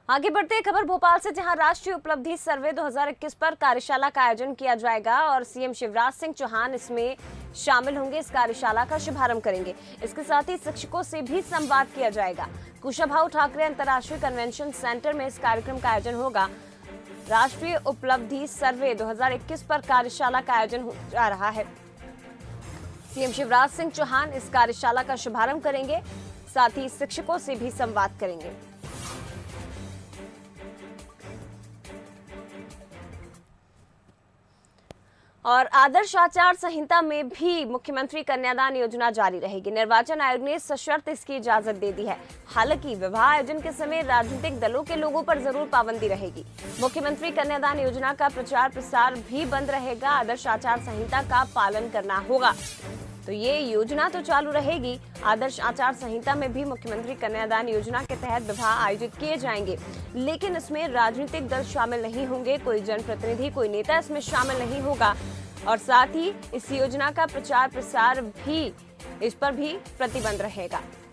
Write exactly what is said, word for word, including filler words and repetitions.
आगे बढ़ते हैं खबर भोपाल से, जहां राष्ट्रीय उपलब्धि सर्वे दो हज़ार इक्कीस पर कार्यशाला का आयोजन किया जाएगा और सीएम शिवराज सिंह चौहान इसमें शामिल होंगे। इस कार्यशाला का शुभारंभ करेंगे। इसके साथ ही शिक्षकों से भी संवाद किया जाएगा। कुशाभाऊ ठाकरे अंतर्राष्ट्रीय कन्वेंशन सेंटर में इस कार्यक्रम का आयोजन होगा। राष्ट्रीय उपलब्धि सर्वे दो हज़ार इक्कीस पर कार्यशाला का आयोजन हो जा रहा है। सीएम शिवराज सिंह चौहान इस कार्यशाला का शुभारंभ करेंगे, साथ ही शिक्षकों से भी संवाद करेंगे। और आदर्श आचार संहिता में भी मुख्यमंत्री कन्यादान योजना जारी रहेगी। निर्वाचन आयोग ने सशर्त इसकी इजाजत दे दी है। हालांकि विवाह आयोजन के समय राजनीतिक दलों के लोगों पर जरूर पाबंदी रहेगी। मुख्यमंत्री कन्यादान योजना का प्रचार प्रसार भी बंद रहेगा। आदर्श आचार संहिता का पालन करना होगा। तो ये योजना तो चालू रहेगी। आदर्श आचार संहिता में भी मुख्यमंत्री कन्यादान योजना के तहत विवाह आयोजित किए जाएंगे, लेकिन इसमें राजनीतिक दल शामिल नहीं होंगे। कोई जनप्रतिनिधि, कोई नेता इसमें शामिल नहीं होगा और साथ ही इस योजना का प्रचार प्रसार भी, इस पर भी प्रतिबंध रहेगा।